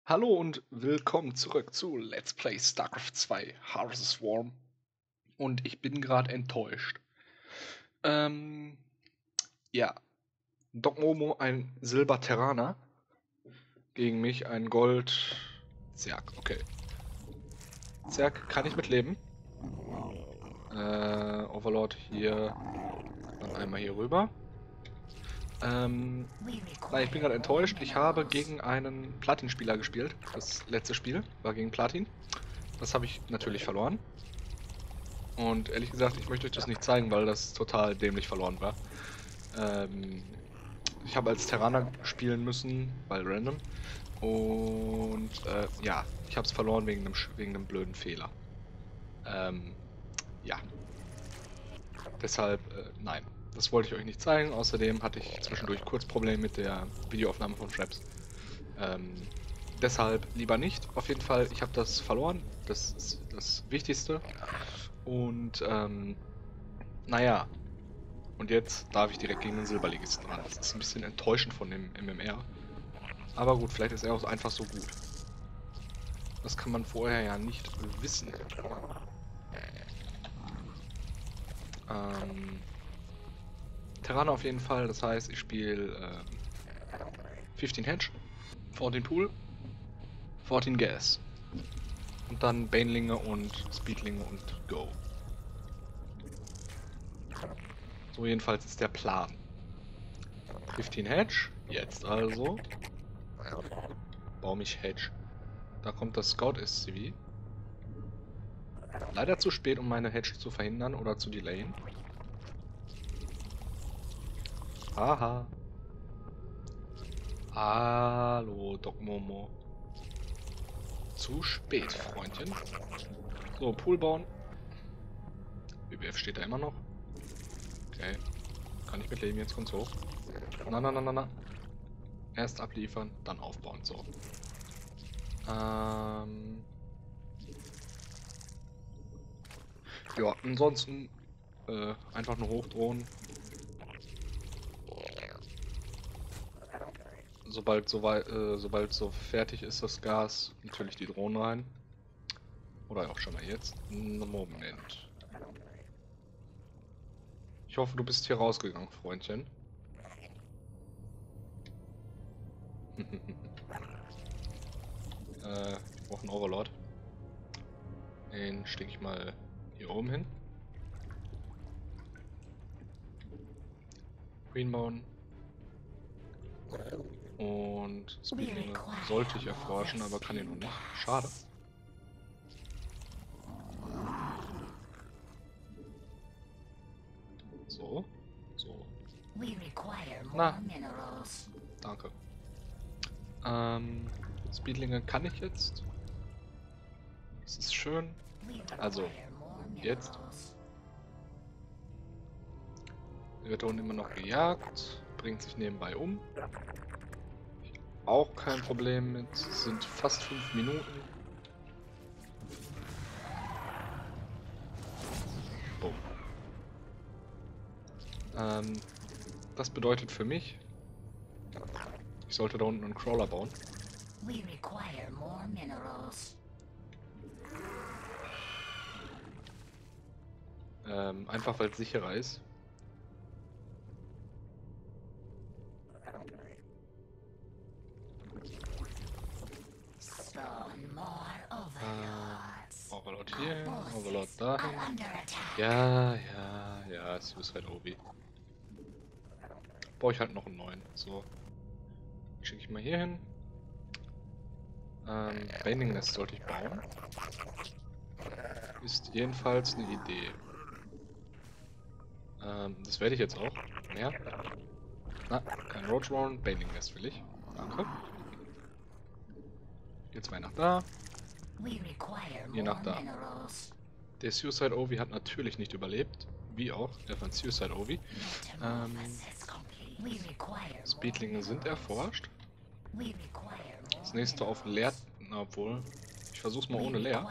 Hallo und willkommen zurück zu Let's Play StarCraft 2 Harvest Swarm. Und ich bin gerade enttäuscht. Ähm, ja. Doc Momo ein Silber-Terraner. Gegen mich ein Gold Zerg. Okay. Zerg kann ich mitleben. Overlord hier. Dann einmal hier rüber. Nein, ich bin gerade enttäuscht. Ich habe gegen einen Platin-Spieler gespielt. Das letzte Spiel war gegen Platin. Das habe ich natürlich verloren. Und ehrlich gesagt, ich möchte euch das nicht zeigen, weil das total dämlich verloren war. Ich habe als Terraner spielen müssen, weil random. Und ja, ich habe es verloren wegen einem blöden Fehler. Ja. Deshalb, nein. Das wollte ich euch nicht zeigen. Außerdem hatte ich zwischendurch kurz Probleme mit der Videoaufnahme von Fraps. Deshalb lieber nicht. Auf jeden Fall, ich habe das verloren. Das ist das Wichtigste. Und naja. Und jetzt darf ich direkt gegen den Silberligisten ran. Das ist ein bisschen enttäuschend von dem MMR. Aber gut, vielleicht ist er auch einfach so gut. Das kann man vorher ja nicht wissen. Terraner auf jeden Fall, das heißt, ich spiele 15 Hedge, 14 Pool, 14 Gas. Und dann Banelinge und Speedlinge und Go. So jedenfalls ist der Plan. 15 Hedge, jetzt also. Baue mich Hedge. Da kommt das Scout SCV. Leider zu spät, um meine Hedge zu verhindern oder zu delayen. Haha. Hallo, Doc Momo. Zu spät, Freundchen. So, Pool bauen. BBF steht da immer noch. Okay. Kann ich mitleben, jetzt kommt's hoch. Na, na, na, na, na. Erst abliefern, dann aufbauen, so. Ja, ansonsten einfach nur hochdrohen. Sobald so fertig ist das Gas, natürlich die Drohnen rein. Oder auch schon mal jetzt. Moment. Ich hoffe, du bist hier rausgegangen, Freundchen. Ich brauche einen Overlord. Den stecke ich mal hier oben hin. Greenbauen. Und Speedlinge sollte ich erforschen, aber kann ihn noch nicht. Schade. So. So. Na. Danke. Speedlinge kann ich jetzt. Das ist schön. Also, jetzt. Wird da unten immer noch gejagt. Bringt sich nebenbei um. Auch kein Problem mit. Es sind fast 5 Minuten. Boom. Das bedeutet für mich, ich sollte da unten einen Crawler bauen. Einfach weil es sicherer ist. Overlord hier, Overlord dahin. Ja, Suicide Obi. Brauche ich halt noch einen neuen. So. Schicke ich mal hier hin. Binding Nest sollte ich bauen. Ist jedenfalls eine Idee. Das werde ich jetzt auch. Mehr. Na, kein Roach Warren, Binding Nest will ich. Danke. Hier zwei nach da. Hier nach da. Der Suicide Ovi hat natürlich nicht überlebt. Wie auch, der von Suicide Ovi. Speedlinge sind erforscht. Das nächste auf leer. Obwohl. Ich versuch's mal ohne leer.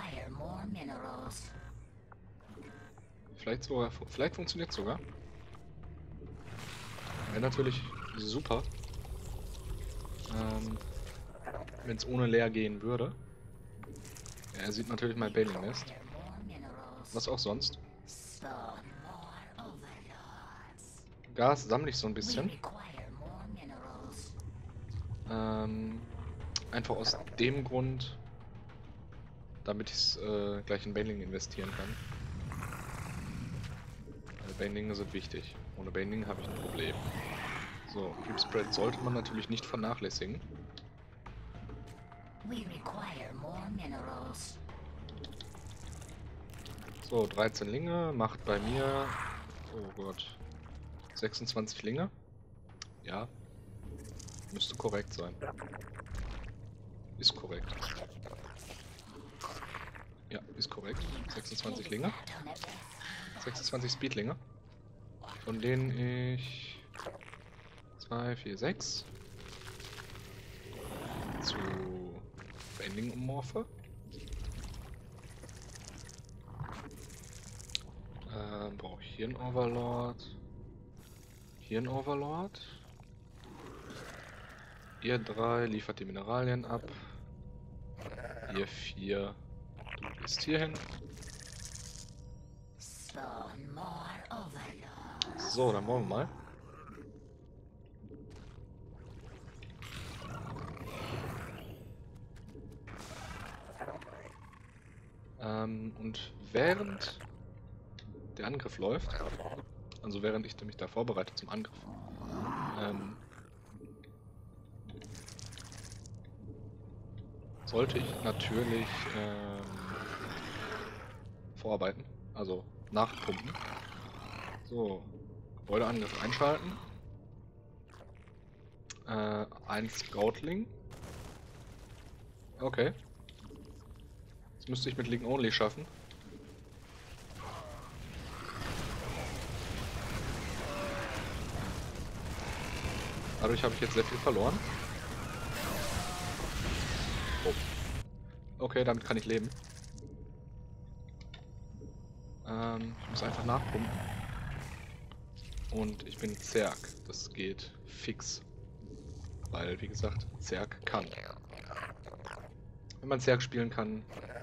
Vielleicht funktioniert sogar. Wäre natürlich super. wenn es ohne leer gehen würde. Ja, er sieht natürlich mein Baneling Nest. Was auch sonst. Gas sammle ich so ein bisschen. Einfach aus dem Grund, damit ich gleich in Baneling investieren kann. Weil Banelinge sind wichtig. Ohne Baneling habe ich ein Problem. So, Creep Spread sollte man natürlich nicht vernachlässigen. So, 13 Linge macht bei mir, oh Gott, 26 Linge. Ja, müsste korrekt sein. Ist korrekt. Ja, ist korrekt. 26 Linge. 26 Speedlinge. Von denen ich 2, 4, 6 zu Bending ummorphe. Brauche ich hier einen Overlord. Hier einen Overlord. Ihr 3 liefert die Mineralien ab. Ihr 4 du gehst hier hin. So, dann wollen wir mal. Und während der Angriff läuft, also während ich mich da vorbereite zum Angriff, sollte ich natürlich vorarbeiten, also nachpumpen. So, Gebäudeangriff einschalten. Ein Scoutling. Okay. Das müsste ich mit Link Only schaffen. Dadurch habe ich jetzt sehr viel verloren. Oh. Okay, damit kann ich leben. Ich muss einfach nachpumpen. Und ich bin Zerg. Das geht fix. Weil, wie gesagt, Zerg kann. Wenn man Zerg spielen kann,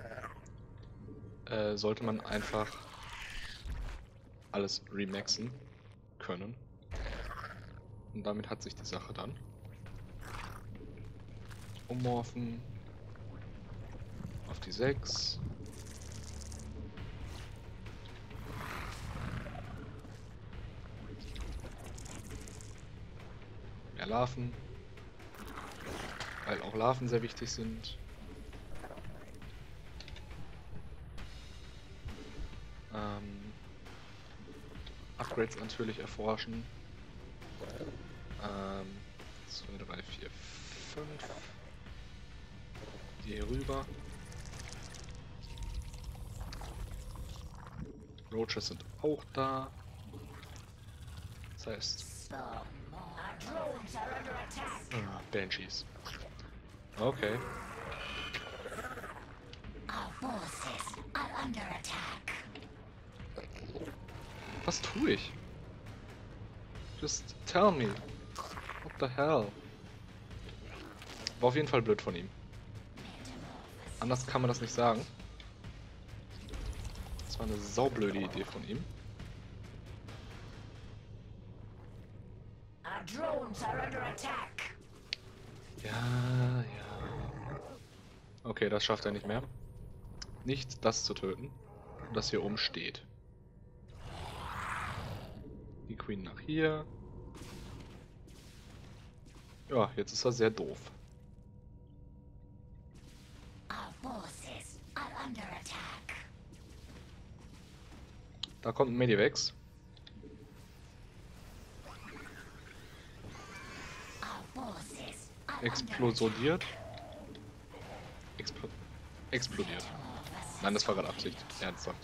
sollte man einfach alles remaxen können. Und damit hat sich die Sache dann. Ummorphen auf die 6. Mehr Larven. Weil auch Larven sehr wichtig sind. Upgrades natürlich erforschen. 2, 3, 4, 5. Hier rüber. Roaches sind auch da. Das heißt... Banshees. Okay. Was tue ich? Just tell me. What the hell? War auf jeden Fall blöd von ihm. Anders kann man das nicht sagen. Das war eine saublöde Idee von ihm. Ja, ja. Okay, das schafft er nicht mehr. Nicht das zu töten, das hier oben steht. Die Queen nach hier. Ja, jetzt ist er sehr doof. Da kommt ein Medivac. Explodiert. Explodiert. Nein, das war gerade Absicht. Ernsthaft.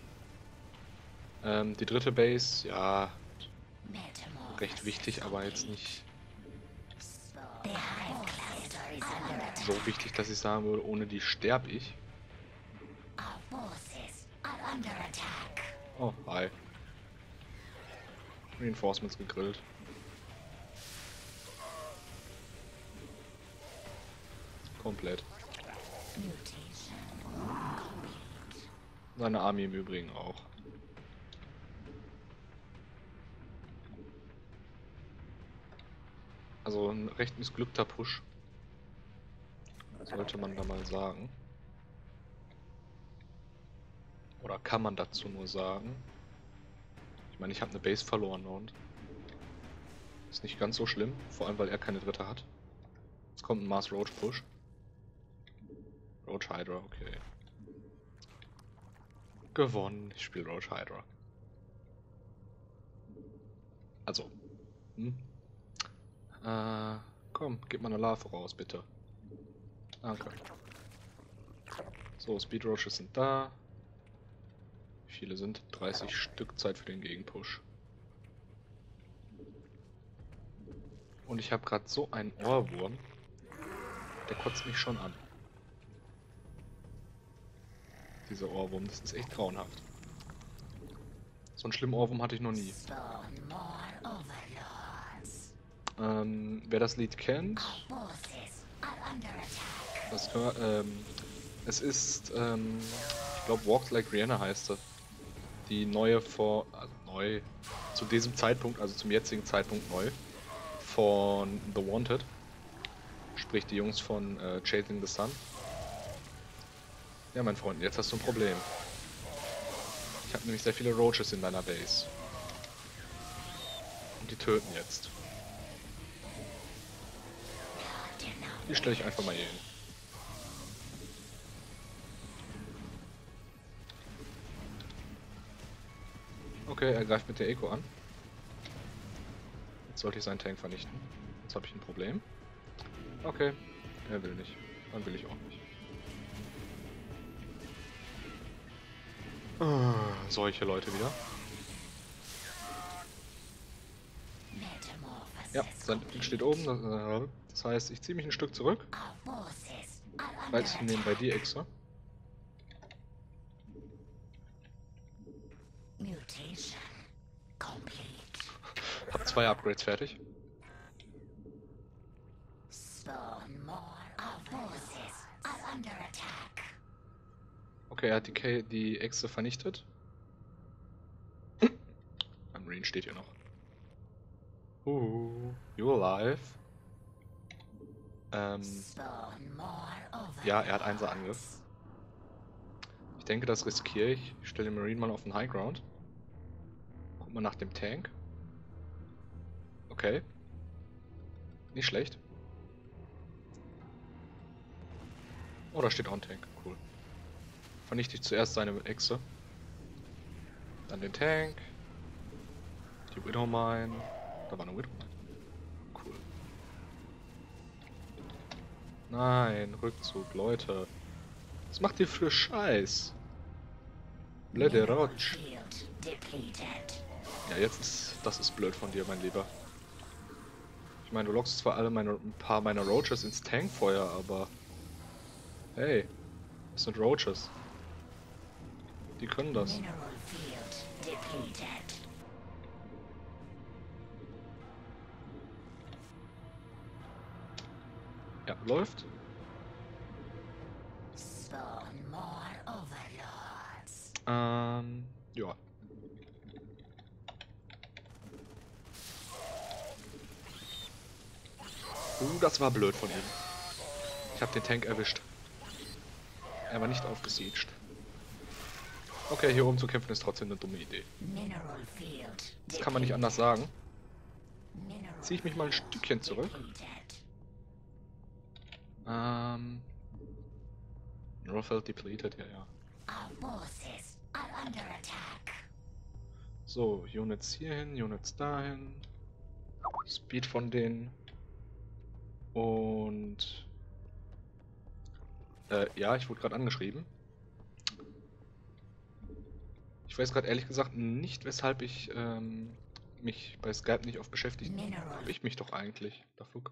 Die dritte Base, ja, recht wichtig, aber jetzt nicht so wichtig, dass ich sagen würde, ohne die sterbe ich. Oh, hi. Reinforcements gegrillt. komplett. Seine Army im Übrigen auch. Also ein recht missglückter Push. Sollte man da mal sagen. Oder kann man dazu nur sagen. Ich meine, ich habe eine Base verloren und ist nicht ganz so schlimm. Vor allem, weil er keine dritte hat. Jetzt kommt ein Mars Roach Push. Roach Hydra, okay. Gewonnen. Ich spiele Roach Hydra. Also. Komm, gib mal eine Larve raus, bitte. Danke. So, Speed Roaches sind da. Wie viele sind? 30 Stück, Zeit für den Gegenpush. Und ich habe gerade so einen Ohrwurm. Der kotzt mich schon an. Dieser Ohrwurm, das ist echt grauenhaft. So einen schlimmen Ohrwurm hatte ich noch nie. Wer das Lied kennt, es ist, ich glaube Walks Like Rihanna heißt sie. Die neue neu, zu diesem Zeitpunkt, also zum jetzigen Zeitpunkt neu, von The Wanted. Sprich die Jungs von Chasing the Sun. Ja, mein Freund, jetzt hast du ein Problem. Ich habe nämlich sehr viele Roaches in deiner Base. Und die töten jetzt. Die stelle ich einfach mal hier hin. Okay, er greift mit der Eco an. Jetzt sollte ich seinen Tank vernichten. Jetzt habe ich ein Problem. Okay, er will nicht. Dann will ich auch nicht. Solche Leute wieder. Ja, sein Tank steht oben. Das heißt, ich ziehe mich ein Stück zurück. Reiz ich nebenbei die Echse. Hab 2 Upgrades fertig. Okay, er hat die Echse vernichtet. Ein Marine steht hier noch. You're alive. Ja, er hat 1er Angriff. Ich denke, das riskiere ich. Ich stelle den Marine mal auf den High Ground. Guck mal nach dem Tank. Okay. Nicht schlecht. Oh, da steht auch ein Tank. Cool. Vernichte ich zuerst seine Echse. Dann den Tank. Die Widowmine. Da war eine Widowmine. Cool. Nein, Rückzug, Leute. Was macht ihr für Scheiß? Blöde Rotsch. Ja, das ist blöd von dir, mein Lieber. Ich meine, du lockst zwar ein paar meiner Roaches ins Tankfeuer, aber... Hey, das sind Roaches. Die können das. Ja, läuft. Ja. Das war blöd von ihm. Ich habe den Tank erwischt. Er war nicht aufgesiegt. Okay, hier oben zu kämpfen ist trotzdem eine dumme Idee. Das kann man nicht anders sagen. Ziehe ich mich mal ein Stückchen zurück. Mineralfield depleted, ja. So, Units hierhin, Units dahin. Speed von denen. Und... ja, ich wurde gerade angeschrieben. Ich weiß gerade ehrlich gesagt nicht, weshalb ich mich bei Skype nicht auf beschäftigt habe. Ich mich doch eigentlich. Da flog.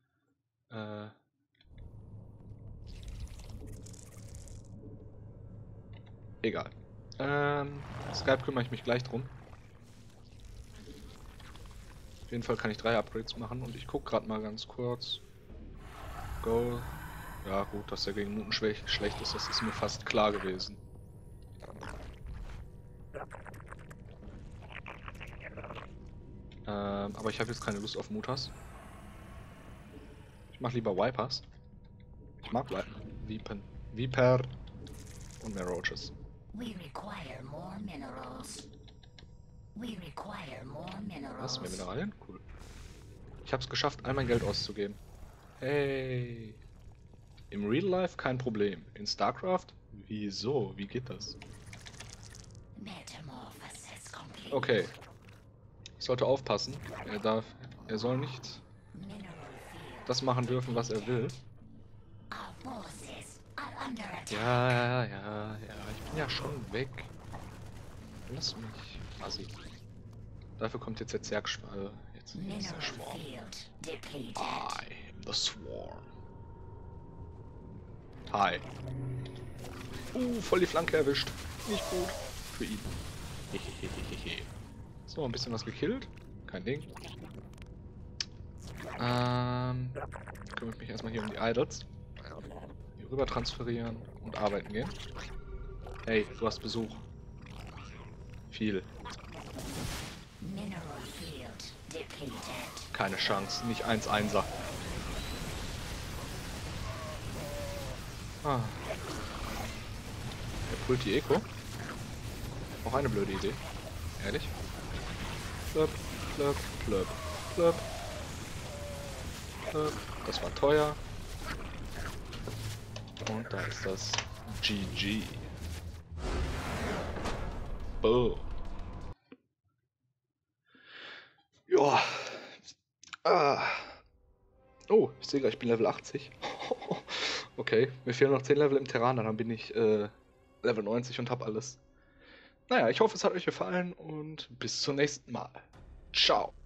Egal. Skype kümmere ich mich gleich drum. Auf jeden Fall kann ich 3 Upgrades machen und ich gucke gerade mal ganz kurz. Goal. Ja gut, dass der gegen Muten schlecht ist, das ist mir fast klar gewesen. Aber ich habe jetzt keine Lust auf Mutas. Ich mach lieber Vipers. Ich mag Viper und mehr Roaches. Was? Mehr Mineralien? Cool. Ich habe es geschafft, all mein Geld auszugeben. Hey. Im Real Life kein Problem. In StarCraft? Wieso? Wie geht das? Okay. Ich sollte aufpassen. Er soll nicht das machen dürfen, was er will. Ja. Ich bin ja schon weg. Lass mich. Assi. Dafür kommt jetzt der Zergschwarm. Jetzt ist der Schwarm. I am the Swarm. Hi. Voll die Flanke erwischt. Nicht gut. Für ihn. Hehehehe. So, ein bisschen was gekillt. Kein Ding. Kümmere ich mich erstmal hier um die Idols. Hier rüber transferieren und arbeiten gehen. Hey, du hast Besuch. Viel. Keine Chance, nicht 1-1er. Er pullt die Eco. Auch eine blöde Idee. Ehrlich? Plöp, plöp, plöp, plöp. Das war teuer. Und da ist das GG. Boom. Joa. Oh, ich sehe gleich, ich bin Level 80. Okay, mir fehlen noch 10 Level im Terran, dann bin ich Level 90 und hab alles. Naja, ich hoffe, es hat euch gefallen und bis zum nächsten Mal. Ciao.